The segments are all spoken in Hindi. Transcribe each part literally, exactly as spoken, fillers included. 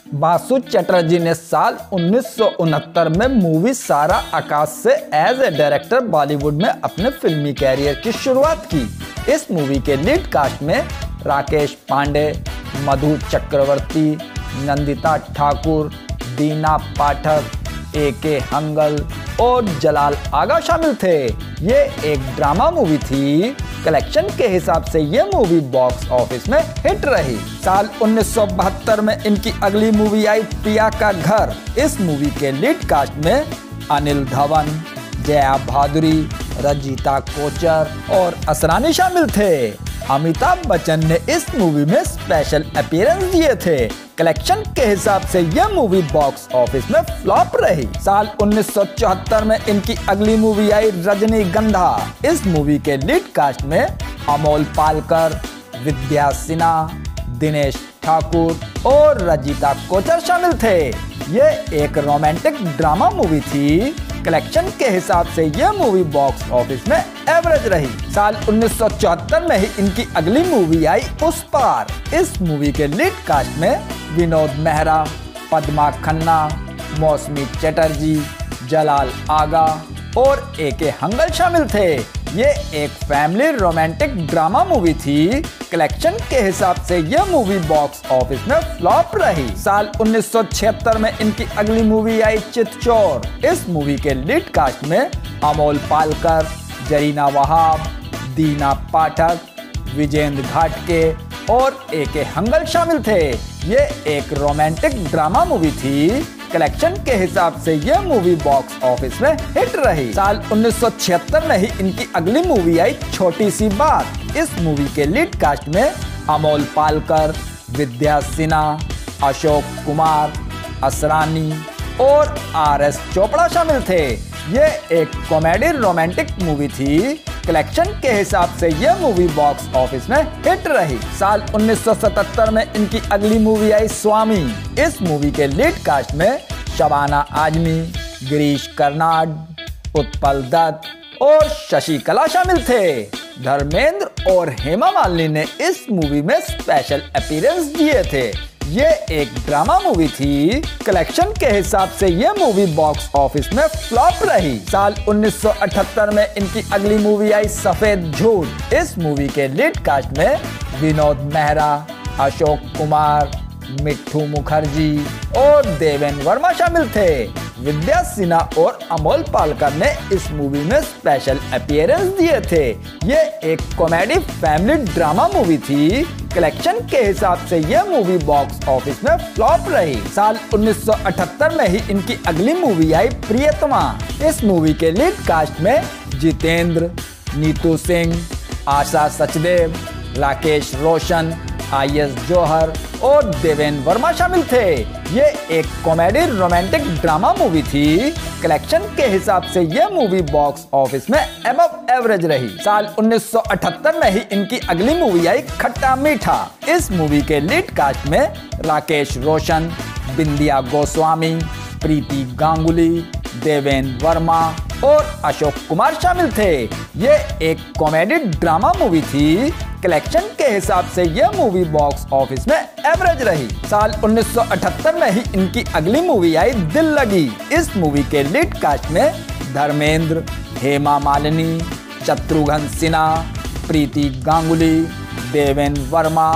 बासु चटर्जी ने साल उन्नीस सौ उनहत्तर में मूवी सारा आकाश से एज ए डायरेक्टर बॉलीवुड में अपने फिल्मी कैरियर की शुरुआत की। इस मूवी के लीड कास्ट में राकेश पांडे, मधु चक्रवर्ती, नंदिता ठाकुर, दीना पाठक, ए के हंगल और जलाल आगा शामिल थे। ये एक ड्रामा मूवी थी। कलेक्शन के हिसाब से ये मूवी बॉक्स ऑफिस में हिट रही। साल उन्नीस सौ बहत्तर में इनकी अगली मूवी आई पिया का घर। इस मूवी के लीड कास्ट में अनिल धवन, जया भादुरी, रंजीता कोचर और असरानी शामिल थे। अमिताभ बच्चन ने इस मूवी में स्पेशल अपीयरेंस दिए थे। कलेक्शन के हिसाब से यह मूवी बॉक्स ऑफिस में फ्लॉप रही। साल उन्नीस सौ चौहत्तर में इनकी अगली मूवी आई रजनीगंधा। इस मूवी के लीड कास्ट में अमोल पालकर, विद्या सिन्हा, दिनेश ठाकुर और रंजीता कोचर शामिल थे। ये एक रोमांटिक ड्रामा मूवी थी। कलेक्शन के हिसाब से यह मूवी बॉक्स ऑफिस में एवरेज रही। साल उन्नीस सौ चौहत्तर में ही इनकी अगली मूवी आई उस पार। इस मूवी के लीड कास्ट में विनोद मेहरा, पद्मा खन्ना, मौसमी चटर्जी, जलाल आगा और ए के हंगल शामिल थे। ये एक फैमिली रोमांटिक ड्रामा मूवी थी। कलेक्शन के हिसाब से यह मूवी बॉक्स ऑफिस में फ्लॉप रही। साल उन्नीस सौ छिहत्तर में इनकी अगली मूवी आई चितचोर। इस मूवी के लीड कास्ट में अमोल पालकर, जरीना वहाब, दीना पाठक, विजेंद्र घाटके और ए के हंगल शामिल थे। ये एक रोमांटिक ड्रामा मूवी थी। कलेक्शन के हिसाब से यह मूवी बॉक्स ऑफिस में हिट रही। साल उन्नीस सौ छिहत्तर में ही इनकी अगली मूवी आई छोटी सी बात। इस मूवी के लीड कास्ट में अमोल पालकर, विद्या सिन्हा, अशोक कुमार, असरानी और आर एस चोपड़ा शामिल थे। ये एक कॉमेडी रोमांटिक मूवी थी। कलेक्शन के हिसाब से यह मूवी बॉक्स ऑफिस में हिट रही। साल उन्नीस सौ सतहत्तर में इनकी अगली मूवी आई स्वामी। इस मूवी के लीड कास्ट में शबाना आजमी, गिरीश कर्नाड, उत्पल दत्त और शशिकला शामिल थे। धर्मेंद्र और हेमा मालिनी ने इस मूवी में स्पेशल अपीयरेंस दिए थे। ये एक ड्रामा मूवी थी। कलेक्शन के हिसाब से ये मूवी बॉक्स ऑफिस में फ्लॉप रही। साल उन्नीस सौ अठहत्तर में इनकी अगली मूवी आई सफेद झूठ। इस मूवी के लीड कास्ट में विनोद मेहरा, अशोक कुमार, मिट्ठू मुखर्जी और देवेन वर्मा शामिल थे। विद्या सिन्हा और अमोल पालकर ने इस मूवी में स्पेशल अपीयरेंस दिए थे। ये एक कॉमेडी फैमिली ड्रामा मूवी थी। कलेक्शन के हिसाब से यह मूवी बॉक्स ऑफिस में फ्लॉप रही। साल उन्नीस सौ अठहत्तर में ही इनकी अगली मूवी आई प्रियतमा। इस मूवी के लीड कास्ट में जितेंद्र, नीतू सिंह, आशा सचदेव, राकेश रोशन, आई एस जौहर और देवेन वर्मा शामिल थे। ये एक कॉमेडी रोमांटिक ड्रामा मूवी थी। कलेक्शन के हिसाब से यह मूवी बॉक्स ऑफिस में अबव एवरेज रही। साल उन्नीस सौ अठहत्तर में ही इनकी अगली मूवी आई खट्टा मीठा। इस मूवी के लीड कास्ट में राकेश रोशन, बिंदिया गोस्वामी, प्रीति गांगुली, देवेन वर्मा और अशोक कुमार शामिल थे। ये एक कॉमेडी ड्रामा मूवी थी। कलेक्शन के हिसाब से यह मूवी बॉक्स ऑफिस में एवरेज रही। साल उन्नीस सौ अठहत्तर में ही इनकी अगली मूवी आई दिल लगी। इस मूवी के लीड कास्ट में धर्मेंद्र, हेमा मालिनी, शत्रुघ्न सिन्हा, प्रीति गांगुली, देवेन वर्मा,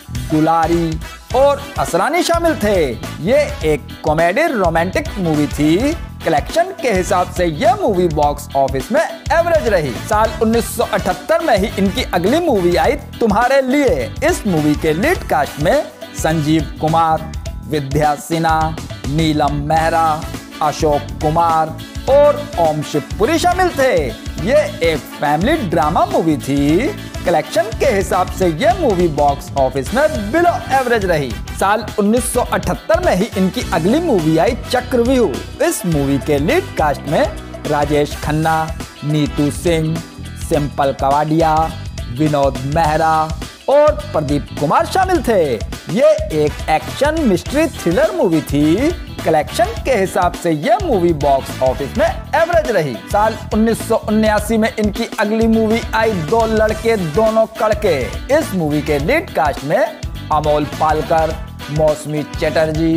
दुलारी और असरानी शामिल थे। ये एक कॉमेडी रोमांटिक मूवी थी। कलेक्शन के हिसाब से यह मूवी बॉक्स ऑफिस में एवरेज रही। साल उन्नीस सौ अठहत्तर में ही इनकी अगली मूवी आई तुम्हारे लिए। इस मूवी के लीड कास्ट में संजीव कुमार, विद्या सिन्हा, नीलम मेहरा, अशोक कुमार और ओम शिवपुरी शामिल थे। ये एक फैमिली ड्रामा मूवी थी। कलेक्शन के हिसाब से यह मूवी बॉक्स ऑफिस में बिलो एवरेज रही। साल उन्नीस सौ अठहत्तर में ही इनकी अगली मूवी आई चक्रव्यूह। इस मूवी के लीड कास्ट में राजेश खन्ना, नीतू सिंह, सिंपल कवाडिया, विनोद मेहरा और प्रदीप कुमार शामिल थे। ये एक एक्शन मिस्ट्री थ्रिलर मूवी थी। कलेक्शन के हिसाब से यह मूवी बॉक्स ऑफिस में एवरेज रही। साल उन्नीस सौ उन्यासी में इनकी अगली मूवी आई दो लड़के दोनों कड़के। इस मूवी के लीड कास्ट में अमोल पालकर, मौसमी चटर्जी,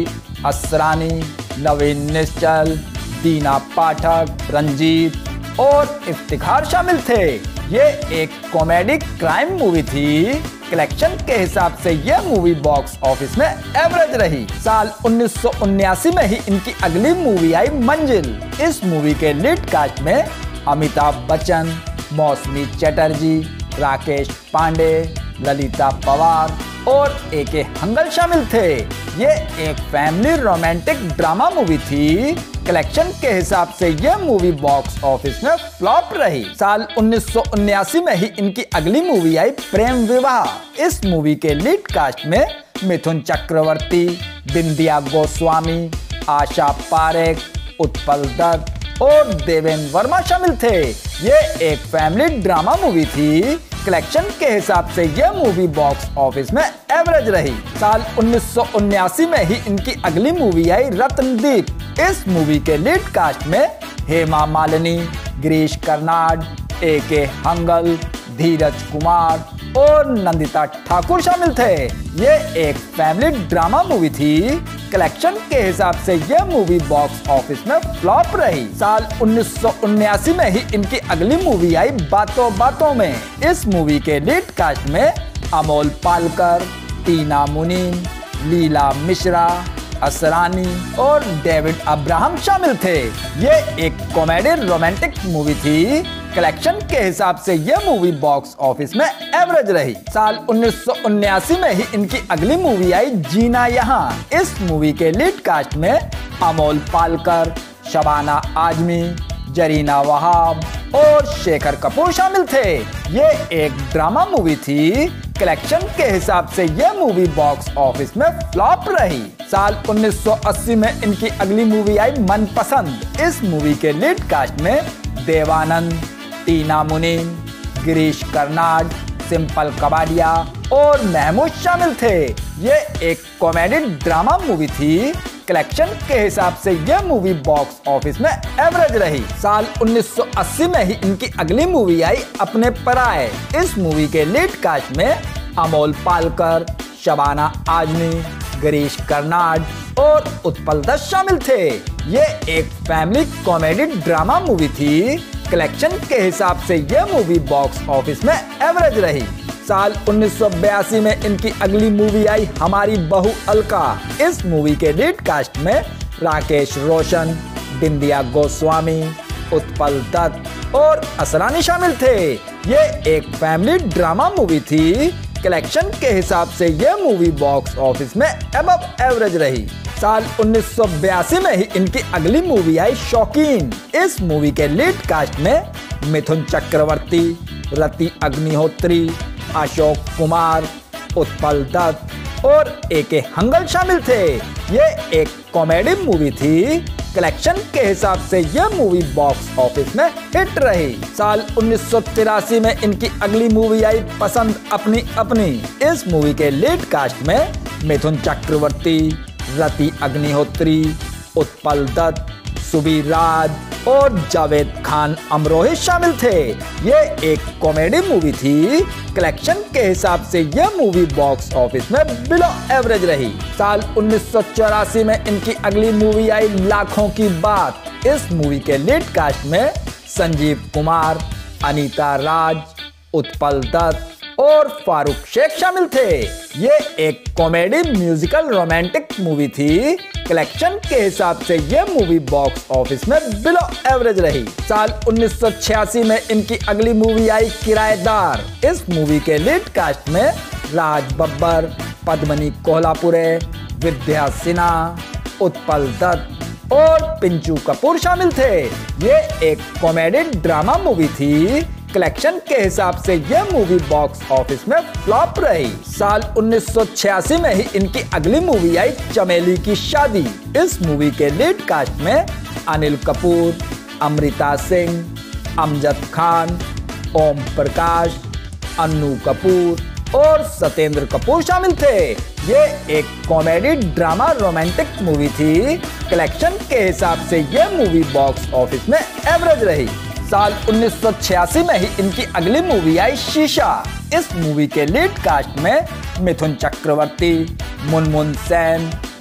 असरानी, नवीन निश्चल, दीना पाठक, रंजीत और इफ्तिखार शामिल थे। ये एक कॉमेडी क्राइम मूवी थी। कलेक्शन के हिसाब से यह मूवी बॉक्स ऑफिस में एवरेज रही। साल उन्नीस सौ उन्यासी में ही इनकी अगली मूवी आई मंजिल। इस मूवी के लीड कास्ट में अमिताभ बच्चन, मौसमी चटर्जी, राकेश पांडे, ललिता पवार और ए के हंगल शामिल थे। ये एक फैमिली रोमांटिक ड्रामा मूवी थी। कलेक्शन के हिसाब से यह मूवी बॉक्स ऑफिस में फ्लॉप रही। साल उन्नीस सौ उन्यासी में ही इनकी अगली मूवी आई प्रेम विवाह। इस मूवी के लीड कास्ट में मिथुन चक्रवर्ती, बिंदिया गोस्वामी, आशा पारेख, उत्पल दत्त और देवेंद्र वर्मा शामिल थे। ये एक फैमिली ड्रामा मूवी थी। कलेक्शन के हिसाब से यह मूवी बॉक्स ऑफिस में एवरेज रही। साल उन्नीस सौ उन्यासी में ही इनकी अगली मूवी आई रत्नदीप। इस मूवी के लीड कास्ट में हेमा मालिनी, गिरीश कर्नाड, ए के हंगल, धीरज कुमार और नंदिता ठाकुर शामिल थे। ये एक फैमिली ड्रामा मूवी थी। कलेक्शन के हिसाब से यह मूवी बॉक्स ऑफिस में फ्लॉप रही। साल उन्नीस सौ उन्यासी में ही इनकी अगली मूवी आई बातों बातों में। इस मूवी के लीड कास्ट में अमोल पालकर, टीना मुनीम, लीला मिश्रा, असरानी और डेविड अब्राहम शामिल थे। ये एक कॉमेडी रोमांटिक मूवी थी। कलेक्शन के हिसाब से यह मूवी बॉक्स ऑफिस में एवरेज रही। साल उन्नीस सौ उन्यासी में ही इनकी अगली मूवी आई जीना यहाँ। इस मूवी के लीड कास्ट में अमोल पालकर, शबाना आजमी, जरीना वहाब और शेखर कपूर शामिल थे। ये एक ड्रामा मूवी थी। कलेक्शन के हिसाब से यह मूवी बॉक्स ऑफिस में फ्लॉप रही। साल उन्नीस सौ अस्सी में इनकी अगली मूवी आई मनपसंद। इस मूवी के लीड कास्ट में देवानंद, टीना मुनीम, गिरीश कर्नाड, सिंपल कबाडिया और महमूद शामिल थे। ये एक कॉमेडी ड्रामा मूवी थी। कलेक्शन के हिसाब से यह मूवी बॉक्स ऑफिस में एवरेज रही। साल उन्नीस सौ अस्सी में ही इनकी अगली मूवी आई अपने पराये। इस मूवी के लीड कास्ट में अमोल पालकर, शबाना आजमी, गिरीश कर्नाड और उत्पल दत्त शामिल थे। ये एक फैमिली कॉमेडी ड्रामा मूवी थी। कलेक्शन के हिसाब से यह मूवी बॉक्स ऑफिस में एवरेज रही। साल उन्नीस सौ बयासी में इनकी अगली मूवी आई हमारी बहू अलका। इस मूवी के लीड कास्ट में राकेश रोशन, बिंदिया गोस्वामी, उत्पल दत्त और असरानी शामिल थे। ये एक फैमिली ड्रामा मूवी थी। कलेक्शन के हिसाब से यह मूवी बॉक्स ऑफिस में अबव एवरेज रही। साल उन्नीस सौ बयासी में ही इनकी अगली मूवी आई शौकीन। इस मूवी के लीड कास्ट में मिथुन चक्रवर्ती, रति अग्निहोत्री, अशोक कुमार, उत्पल दत्त और ए के हंगल शामिल थे। ये एक कॉमेडी मूवी थी। कलेक्शन के हिसाब से यह मूवी बॉक्स ऑफिस में हिट रही। साल उन्नीस सौ तिरासी में इनकी अगली मूवी आई पसंद अपनी अपनी। इस मूवी के लीड कास्ट में मिथुन चक्रवर्ती, रति अग्निहोत्री, उत्पल दत्त, सुबीर राज और जावेद खान अमरोही शामिल थे। ये एक कॉमेडी मूवी थी। कलेक्शन के हिसाब से यह मूवी बॉक्स ऑफिस में बिलो एवरेज रही। साल उन्नीस सौ चौरासी में इनकी अगली मूवी आई लाखों की बात। इस मूवी के लीड कास्ट में संजीव कुमार, अनीता राज, उत्पल दत्त और फारूक शेख शामिल थे। ये एक कॉमेडी म्यूजिकल रोमांटिक मूवी थी। कलेक्शन के हिसाब से यह मूवी बॉक्स ऑफिस में बिलो एवरेज रही। साल उन्नीस सौ छियासी में इनकी अगली मूवी आई किराएदार। इस मूवी के लीड कास्ट में राज बब्बर, पद्मनी कोल्हापुरे, विद्या सिन्हा, उत्पल दत्त और पिंचू कपूर शामिल थे। ये एक कॉमेडी ड्रामा मूवी थी। कलेक्शन के हिसाब से यह मूवी बॉक्स ऑफिस में फ्लॉप रही। साल उन्नीस सौ छियासी में ही इनकी अगली मूवी आई चमेली की शादी। इस मूवी के लीड कास्ट में अनिल कपूर, अमृता सिंह, अमजद खान, ओम प्रकाश, अन्नू कपूर और सत्येंद्र कपूर शामिल थे। ये एक कॉमेडी ड्रामा रोमांटिक मूवी थी। कलेक्शन के हिसाब से यह मूवी बॉक्स ऑफिस में एवरेज रही। साल उन्नीस सौ छियासी में ही इनकी अगली मूवी आई शीशा। इस मूवी के लीड कास्ट में मिथुन चक्रवर्ती, मुनमुन सेन,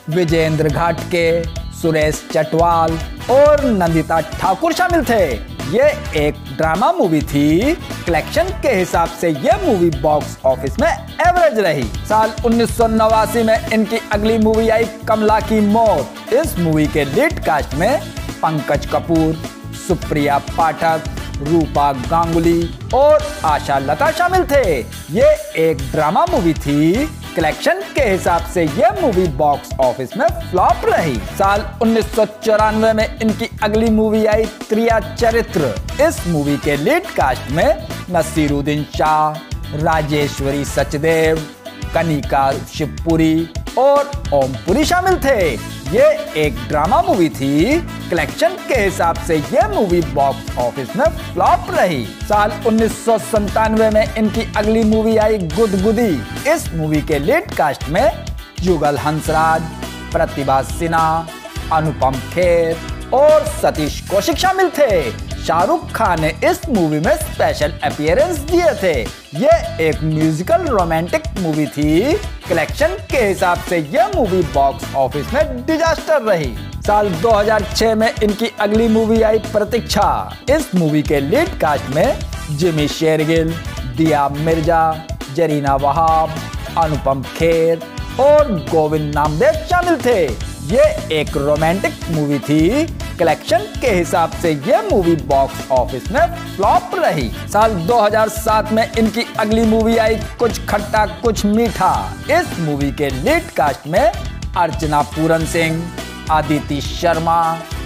विजेंद्र घाटके, सुरेश चटवाल और नंदिता ठाकुर शामिल थे। ये एक ड्रामा मूवी थी। कलेक्शन के हिसाब से ये मूवी बॉक्स ऑफिस में एवरेज रही। साल उन्नीस सौ नवासी में इनकी अगली मूवी आई कमला की मौत। इस मूवी के लीड कास्ट में पंकज कपूर, सुप्रिया पाठक, रूपा गांगुली और आशा लता शामिल थे। ये एक ड्रामा मूवी थी। कलेक्शन के हिसाब से यह मूवी बॉक्स ऑफिस में फ्लॉप रही। साल उन्नीस सौ चौरानवे में इनकी अगली मूवी आई त्रिया चरित्र। इस मूवी के लीड कास्ट में नसीरुद्दीन शाह, राजेश्वरी सचदेव, कनिका शिवपुरी और ओमपुरी शामिल थे। ये एक ड्रामा मूवी थी। कलेक्शन के हिसाब से यह मूवी बॉक्स ऑफिस में फ्लॉप रही। साल उन्नीस सौ संतानवे में इनकी अगली मूवी आई गुदगुदी। इस मूवी के लीड कास्ट में जुगल हंसराज, प्रतिभा सिन्हा, अनुपम खेर और सतीश कौशिक शामिल थे। शाहरुख खान ने इस मूवी में स्पेशल अपीयरेंस दिए थे। ये एक म्यूजिकल रोमांटिक मूवी थी। कलेक्शन के हिसाब से यह मूवी बॉक्स ऑफिस में डिजास्टर रही। साल दो हज़ार छह में इनकी अगली मूवी आई प्रतीक्षा। इस मूवी के लीड कास्ट में जिमी शेरगिल, दिया मिर्जा, जरीना वहाब, अनुपम खेर और गोविंद नामदेव शामिल थे। ये एक रोमांटिक मूवी थी। कलेक्शन के हिसाब से यह मूवी बॉक्स ऑफिस में फ्लॉप रही। साल दो हज़ार सात में इनकी अगली मूवी आई कुछ खट्टा कुछ मीठा। इस मूवी के लीड कास्ट में अर्चना पूरन सिंह, अदिति शर्मा,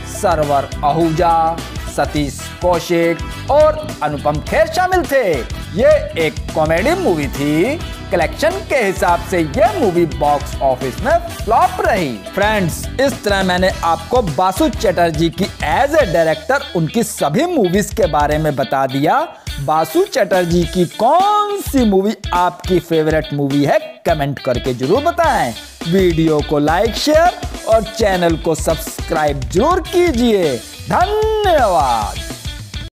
सरवर आहूजा, सतीश कौशिक और अनुपम खेर शामिल थे। ये एक कॉमेडी मूवी थी। कलेक्शन के हिसाब से यह मूवी बॉक्स ऑफिस में फ्लॉप रही। फ्रेंड्स, इस तरह मैंने आपको बासु चटर्जी की एज ए डायरेक्टर उनकी सभी मूवीज के बारे में बता दिया। बासु चटर्जी की कौन सी मूवी आपकी फेवरेट मूवी है, कमेंट करके जरूर बताएं। वीडियो को लाइक, शेयर और चैनल को सब्सक्राइब जरूर कीजिए। धन्यवाद।